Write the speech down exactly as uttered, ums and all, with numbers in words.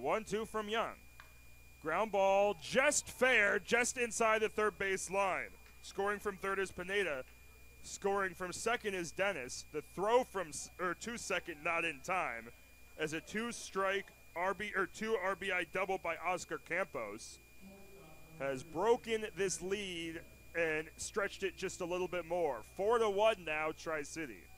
one two from Young. Ground ball just fair, just inside the third base line. Scoring from third is Pineda. Scoring from second is Dennis. The throw from or to second not in time, as a two-strike R B or two R B I double by Oscar Campos has broken this lead and stretched it just a little bit more. Four to one now, Tri-City.